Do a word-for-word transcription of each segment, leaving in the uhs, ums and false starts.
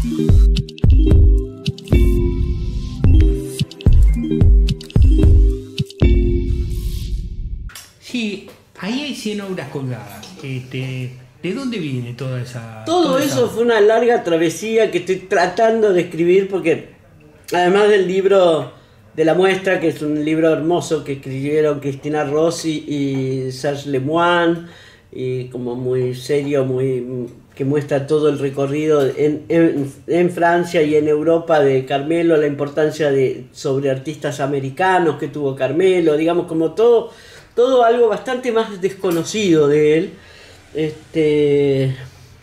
Sí, ahí hay cien obras colgadas. Este, ¿de dónde viene toda esa...? Todo toda eso esa... fue una larga travesía que estoy tratando de escribir porque, además del libro de la muestra, que es un libro hermoso que escribieron Cristina Rossi y Serge Lemoine, y como muy serio, muy que muestra todo el recorrido en, en, en Francia y en Europa de Carmelo, la importancia de sobre artistas americanos que tuvo Carmelo, digamos como todo, todo algo bastante más desconocido de él. Este,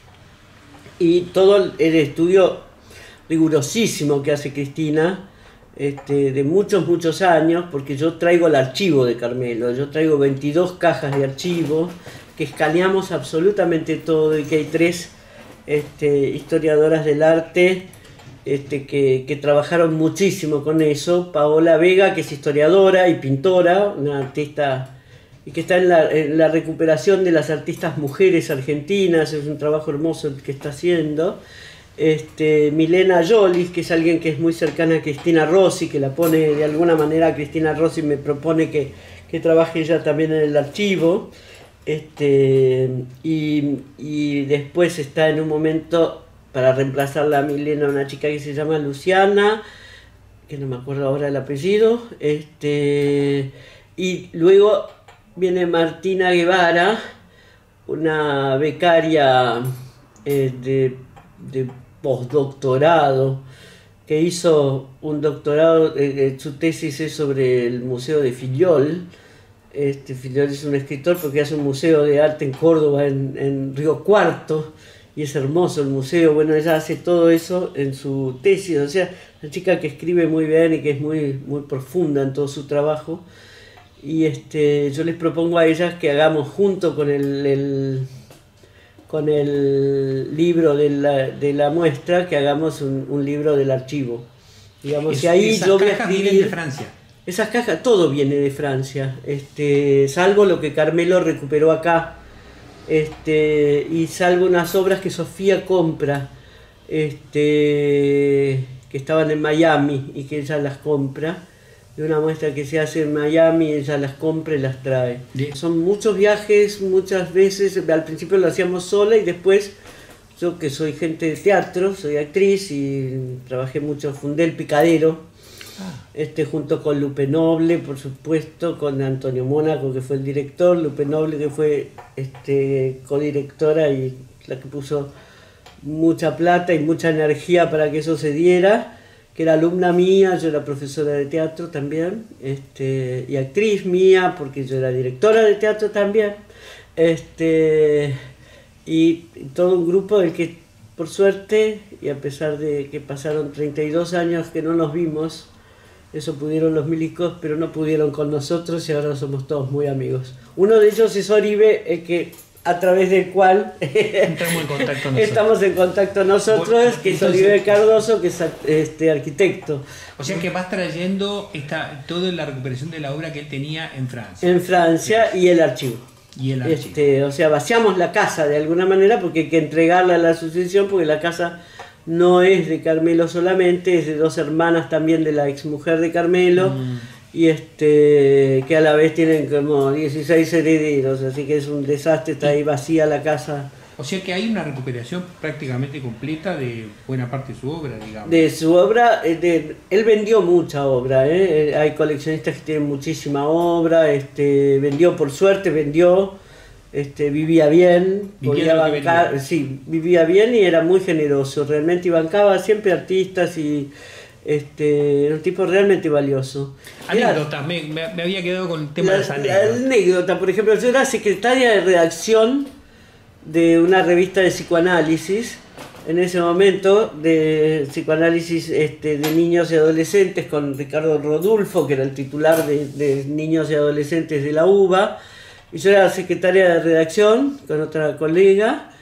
y todo el estudio rigurosísimo que hace Cristina, este, de muchos, muchos años, porque yo traigo el archivo de Carmelo, yo traigo veintidós cajas de archivo, que escaneamos absolutamente todo y que hay tres este, historiadoras del arte este, que, que trabajaron muchísimo con eso. Paola Vega, que es historiadora y pintora, una artista y que está en la, en la recuperación de las artistas mujeres argentinas, es un trabajo hermoso el que está haciendo. Este, Milena Jolis, que es alguien que es muy cercana a Cristina Rossi, que la pone de alguna manera, Cristina Rossi me propone que, que trabaje ella también en el archivo. Este, y, y después está en un momento para reemplazarla a Milena una chica que se llama Luciana, que no me acuerdo ahora el apellido, este, y luego viene Martina Guevara, una becaria eh, de, de postdoctorado, que hizo un doctorado, eh, su tesis es sobre el Museo de Fillol. Este, Fillol es un escritor porque hace un museo de arte en Córdoba, en, en Río Cuarto, y es hermoso el museo. Bueno, ella hace todo eso en su tesis, o sea, una chica que escribe muy bien y que es muy, muy profunda en todo su trabajo. Y este, yo les propongo a ellas que hagamos junto con el, el, con el libro de la, de la muestra, que hagamos un, un libro del archivo. Digamos, Es, y ahí esas yo voy a cajas escribir, vienen de Francia. Esas cajas, todo viene de Francia, este, salvo lo que Carmelo recuperó acá, este, y salvo unas obras que Sofía compra, este, que estaban en Miami y que ella las compra, de una muestra que se hace en Miami, ella las compra y las trae. Bien. Son muchos viajes, muchas veces, al principio lo hacíamos sola y después, yo que soy gente de teatro, soy actriz y trabajé mucho, fundé El Picadero, Este, junto con Lupe Noble, por supuesto, con Antonio Mónaco, que fue el director, Lupe Noble, que fue este, codirectora y la que puso mucha plata y mucha energía para que eso se diera, que era alumna mía, yo era profesora de teatro también, este, y actriz mía, porque yo era directora de teatro también, este, y todo un grupo del que, por suerte, y a pesar de que pasaron treinta y dos años que no nos vimos, eso pudieron los milicos, pero no pudieron con nosotros y ahora somos todos muy amigos. Uno de ellos es Oribe, el que, a través del cual Entramos en contacto nosotros. estamos en contacto nosotros, Bueno, que es entonces, Oribe Cardoso, que es este, arquitecto. O sea que vas trayendo esta, toda la recuperación de la obra que él tenía en Francia. En Francia y el archivo. Y el archivo. Este, o sea, vaciamos la casa de alguna manera porque hay que entregarla a la asociación porque la casa no es de Carmelo solamente, es de dos hermanas también de la exmujer de Carmelo, mm. y este que a la vez tienen como dieciséis herederos, así que es un desastre, está ahí vacía la casa. O sea que hay una recuperación prácticamente completa de buena parte de su obra, digamos. De su obra, de, él vendió mucha obra, ¿eh? Hay coleccionistas que tienen muchísima obra, este, vendió por suerte, vendió, este, vivía bien, podía bancar, sí, vivía bien y era muy generoso, realmente, y bancaba siempre artistas y este, era un tipo realmente valioso. Anécdotas, me, me, me había quedado con el tema la, de las anécdotas. La anécdota, por ejemplo, yo era secretaria de redacción de una revista de psicoanálisis, en ese momento, de psicoanálisis este, de niños y adolescentes, con Ricardo Rodulfo, que era el titular de, de niños y adolescentes de la UBA, y yo era secretaria de redacción con otra colega,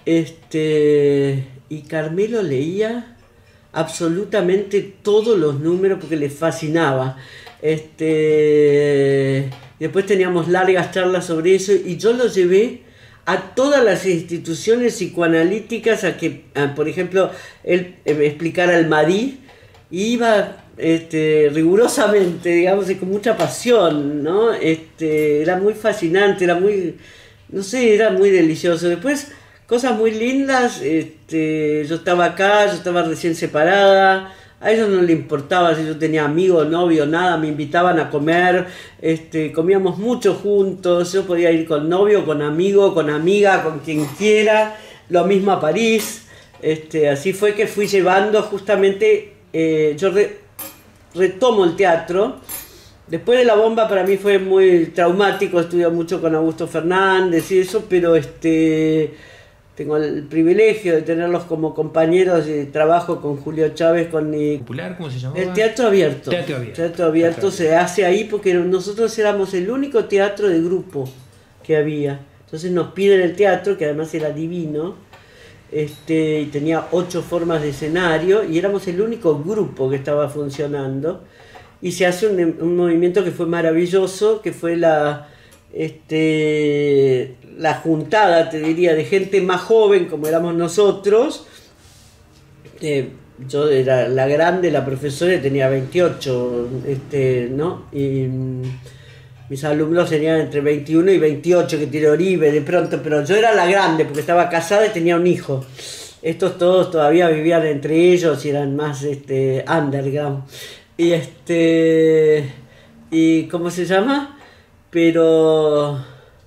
este, y Carmelo leía absolutamente todos los números porque le fascinaba. Este, después teníamos largas charlas sobre eso y yo lo llevé a todas las instituciones psicoanalíticas a que, a, por ejemplo, él eh, explicara el Mahdi, y iba este, rigurosamente, digamos, y con mucha pasión, ¿no? Este, era muy fascinante, era muy, no sé, era muy delicioso. Después, cosas muy lindas, este, yo estaba acá, yo estaba recién separada, a ellos no les importaba si yo tenía amigo, novio, nada, me invitaban a comer, este, comíamos mucho juntos, yo podía ir con novio, con amigo, con amiga, con quien quiera, lo mismo a París, este, así fue que fui llevando justamente, eh, yo re, retomo el teatro. Después de la bomba para mí fue muy traumático, estudié mucho con Augusto Fernández y eso, pero este... tengo el privilegio de tenerlos como compañeros de trabajo con Julio Chávez, con mi... ¿Popular? ¿Cómo se llamaba? El Teatro Abierto. Teatro Abierto. Teatro Abierto Teatro se hace ahí porque nosotros éramos el único teatro de grupo que había. Entonces nos piden el teatro, que además era divino, este, y tenía ocho formas de escenario, y éramos el único grupo que estaba funcionando. Y se hace un, un movimiento que fue maravilloso, que fue la... Este, la juntada, te diría, de gente más joven como éramos nosotros. eh, yo era la grande, la profesora tenía veintiocho, este, ¿no? Y mm, mis alumnos tenían entre veintiuno y veintiocho, que tiene Oribe de pronto, pero yo era la grande porque estaba casada y tenía un hijo. Estos todos todavía vivían entre ellos y eran más este, underground. Y este, y ¿cómo se llama? Pero,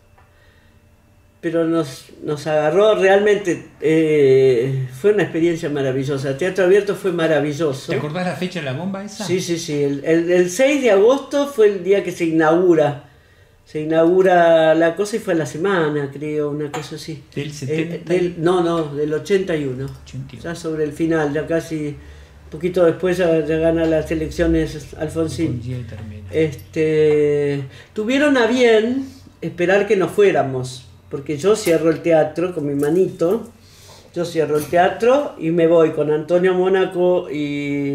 pero nos, nos agarró realmente, eh, fue una experiencia maravillosa. Teatro Abierto fue maravilloso. ¿Te acordás la fecha de la bomba esa? Sí, sí, sí. El, el, el seis de agosto fue el día que se inaugura. Se inaugura la cosa y fue a la semana, creo, una cosa así. ¿Del setenta? Eh, del, no, no, del ochenta y uno. ochenta y uno. Ya sobre el final, ya casi... Un poquito después ya, ya gana las elecciones Alfonsín. Este, tuvieron a bien esperar que nos fuéramos, porque yo cierro el teatro con mi manito, yo cierro el teatro y me voy con Antonio Mónaco y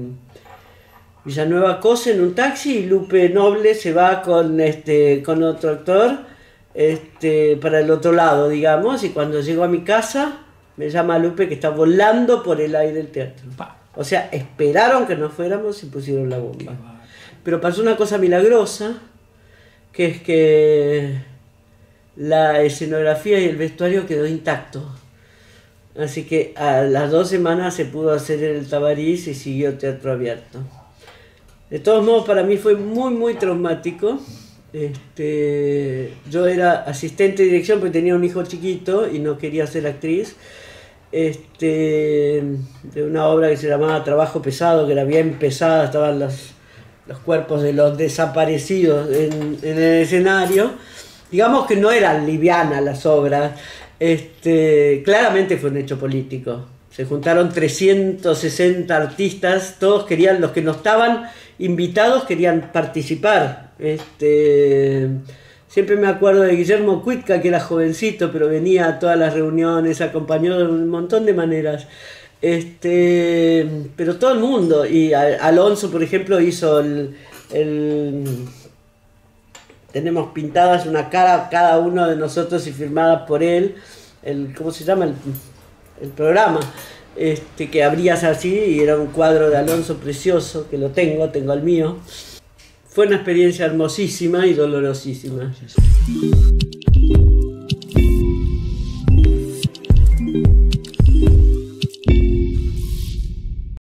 Villanueva Cose en un taxi, y Lupe Noble se va con, este, con otro actor este, para el otro lado, digamos, y cuando llego a mi casa me llama Lupe que está volando por el aire del teatro. Pa. O sea, esperaron que nos fuéramos y pusieron la bomba. Pero pasó una cosa milagrosa, que es que la escenografía y el vestuario quedó intacto. Así que a las dos semanas se pudo hacer el Tabarís y siguió Teatro Abierto. De todos modos, para mí fue muy, muy traumático. Este, yo era asistente de dirección porque tenía un hijo chiquito y no quería ser actriz. Este, de una obra que se llamaba Trabajo Pesado, que era bien pesada, estaban los, los cuerpos de los desaparecidos en, en el escenario. Digamos que no eran livianas las obras. Este, claramente fue un hecho político. Se juntaron trescientos sesenta artistas, todos querían, los que no estaban invitados querían participar. Este, siempre me acuerdo de Guillermo Cuitca, que era jovencito, pero venía a todas las reuniones, acompañó de un montón de maneras. Este, pero todo el mundo, y Alonso, por ejemplo, hizo el, el... Tenemos pintadas una cara cada uno de nosotros y firmadas por él, el, ¿cómo se llama? El, el programa, este, que abrías así y era un cuadro de Alonso precioso, que lo tengo, tengo el mío. Fue una experiencia hermosísima y dolorosísima.